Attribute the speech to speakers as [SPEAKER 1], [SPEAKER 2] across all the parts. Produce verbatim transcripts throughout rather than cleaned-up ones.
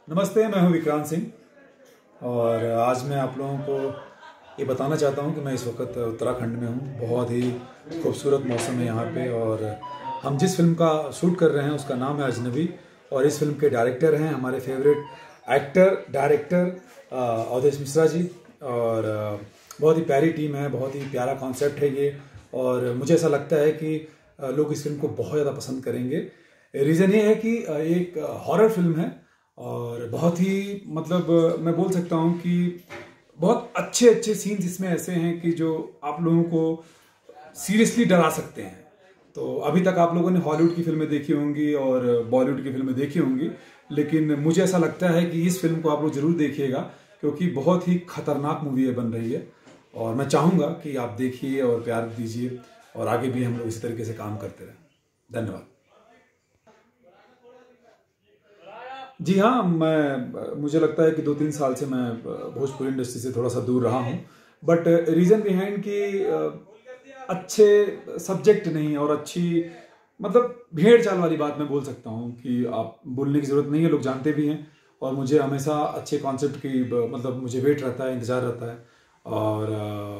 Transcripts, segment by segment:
[SPEAKER 1] नमस्ते, मैं हूं विक्रांत सिंह और आज मैं आप लोगों को ये बताना चाहता हूं कि मैं इस वक्त उत्तराखंड में हूं। बहुत ही खूबसूरत मौसम है यहाँ पे और हम जिस फिल्म का शूट कर रहे हैं उसका नाम है अजनबी और इस फिल्म के डायरेक्टर हैं हमारे favourite actor director Awadhesh Mishra ji. और बहुत ही प्यारी टीम है, बहुत ही प्यारा कॉन्सेप्ट है ये और मुझे ऐसा लगता है कि लोग इस फिल्म को बहुत ज़्यादा पसंद करेंगे। रीज़न ये है कि एक हॉरर फिल्म है और बहुत ही मतलब मैं बोल सकता हूँ कि बहुत अच्छे अच्छे सीन्स इसमें ऐसे हैं कि जो आप लोगों को सीरियसली डरा सकते हैं। तो अभी तक आप लोगों ने हॉलीवुड की फिल्में देखी होंगी और बॉलीवुड की फिल्में देखी होंगी, लेकिन मुझे ऐसा लगता है कि इस फिल्म को आप लोग जरूर देखिएगा क्योंकि बहुत ही खतरनाक मूवी है बन रही है और मैं चाहूँगा कि आप देखिए और प्यार दीजिए और आगे भी हम लोग इसी तरीके से काम करते रहें। धन्यवाद। जी हाँ, मैं मुझे लगता है कि दो तीन साल से मैं भोजपुरी इंडस्ट्री से थोड़ा सा दूर रहा हूँ, बट रीज़न बिहाइंड कि अच्छे सब्जेक्ट नहीं और अच्छी मतलब भेड़ चाल वाली बात मैं बोल सकता हूँ कि आप बोलने की ज़रूरत नहीं है, लोग जानते भी हैं और मुझे हमेशा अच्छे कॉन्सेप्ट की मतलब मुझे वेट रहता है, इंतज़ार रहता है और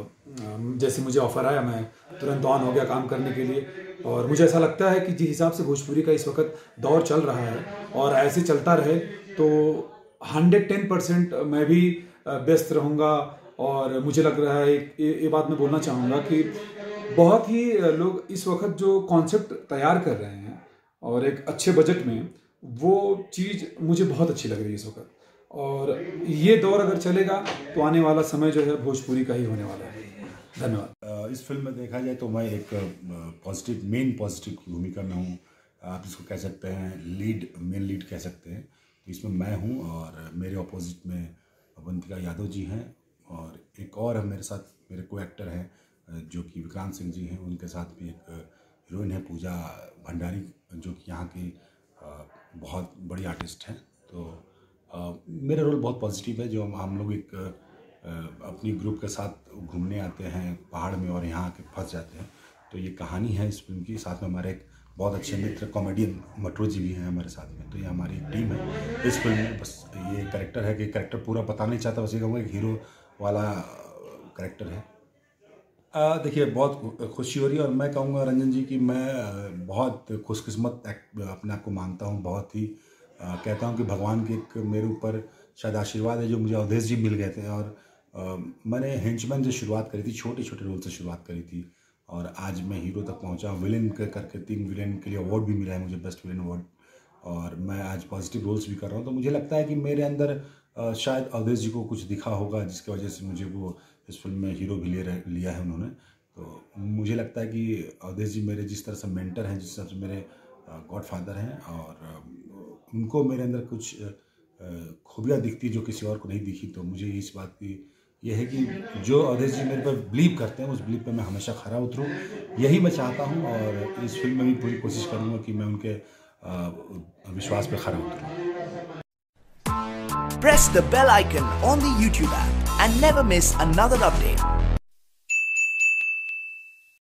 [SPEAKER 1] जैसे मुझे ऑफ़र आया मैं तुरंत ऑन हो गया काम करने के लिए। और मुझे ऐसा लगता है कि जिस हिसाब से भोजपुरी का इस वक्त दौर चल रहा है और ऐसे चलता रहे तो हंड्रेड टेन परसेंट मैं भी व्यस्त रहूँगा। और मुझे लग रहा है ये, ये बात मैं बोलना चाहूँगा कि बहुत ही लोग इस वक्त जो कॉन्सेप्ट तैयार कर रहे हैं और एक अच्छे बजट में, वो चीज़ मुझे बहुत अच्छी लग रही है इस वक्त। और ये दौर अगर चलेगा तो आने वाला समय जो है भोजपुरी का ही होने वाला है। धन्यवाद।
[SPEAKER 2] इस फिल्म में देखा जाए तो मैं एक पॉजिटिव मेन पॉजिटिव भूमिका में हूँ, आप इसको कह सकते हैं लीड मेन लीड कह सकते हैं। तो इसमें मैं हूँ और मेरे ऑपोजिट में अवंतिका यादव जी हैं और एक और है मेरे साथ, मेरे को एक्टर हैं जो कि विक्रांत सिंह जी हैं। उनके साथ भी एक हीरोइन है पूजा भंडारी जो कि यहाँ की बहुत बड़ी आर्टिस्ट हैं। तो मेरा रोल बहुत पॉजिटिव है, जो हम लोग एक अपनी ग्रुप के साथ घूमने आते हैं पहाड़ में और यहाँ आके फंस जाते हैं। तो ये कहानी है इस फिल्म की। साथ में हमारे एक बहुत अच्छे मित्र कॉमेडियन मटरू जी भी हैं हमारे साथ में। तो ये हमारी एक टीम है इस फिल्म में। बस ये कैरेक्टर है कि कैरेक्टर पूरा पता नहीं चाहता, बस ये कहूँगा एक हीरो वाला कैरेक्टर है। देखिए बहुत खुशी हो रही है और मैं कहूँगा रंजन जी कि मैं बहुत खुशकिस्मत अपने आप को मानता हूँ। बहुत ही आ, कहता हूँ कि भगवान के एक मेरे ऊपर शायद आशीर्वाद है जो मुझे अवधेश जी मिल गए थे। और आ, मैंने हेंचमैन से शुरुआत करी थी, छोटे छोटे रोल से शुरुआत करी थी और आज मैं हीरो तक पहुंचा। विलेन के करके तीन विलेन के लिए अवार्ड भी मिला है मुझे, बेस्ट विलेन अवार्ड। और मैं आज पॉजिटिव रोल्स भी कर रहा हूँ। तो मुझे लगता है कि मेरे अंदर आ, शायद अवधेश जी को कुछ दिखा होगा जिसकी वजह से मुझे वो इस फिल्म में हीरो भी ले लिया है उन्होंने। तो मुझे लगता है कि अवधेश जी मेरे जिस तरह से मेंटर हैं, जिस तरह से मेरे गॉडफादर हैं और उनको मेरे अंदर कुछ खूबियाँ दिखती जो किसी और को नहीं दिखी। तो मुझे इस बात की ये है कि जो अवधेश जी मेरे पर बिलीव करते हैं उस बिलीव पर मैं हमेशा खरा उतरूँ, यही मैं चाहता हूँ। और इस फिल्म में भी पूरी कोशिश करूँगा कि मैं उनके विश्वास पर खरा उतरूँ।
[SPEAKER 3] Press the bell icon on the YouTube app and never miss another update.